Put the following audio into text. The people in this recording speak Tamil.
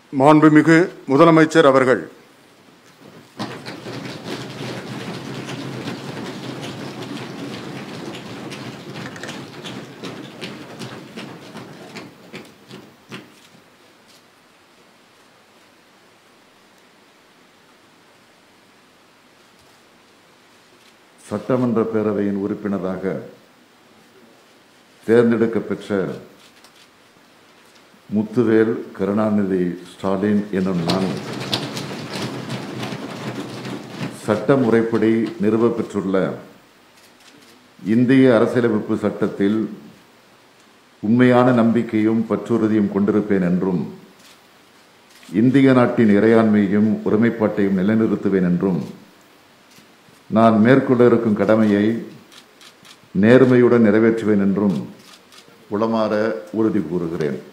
மாண்புமிகு முதலமைச்சர் அவர்கள் சட்டமன்ற பேரவையின் உறுப்பினராக தேர்ந்தெடுக்கப்பெற்ற முத்துவேல் கருணாநிதி ஸ்டாலின் என்னும் நான் சட்ட முறைப்படி நிறுவப்பெற்றுள்ள இந்திய அரசியலமைப்பு சட்டத்தில் உண்மையான நம்பிக்கையும் பற்றுறுதியும் கொண்டிருப்பேன் என்றும் இந்திய நாட்டின் இறையாண்மையையும் ஒருமைப்பாட்டையும் நிலைநிறுத்துவேன் என்றும் நான் மேற்கொள்ள இருக்கும் கடமையை நேர்மையுடன் நிறைவேற்றுவேன் என்றும் உளமாற உறுதி கூறுகிறேன்.